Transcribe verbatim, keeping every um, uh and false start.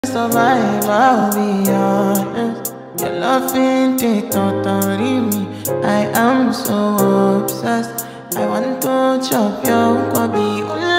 Survive, I'll be honest. Your loving they totally me. I am so obsessed. I want to chop your kwabi.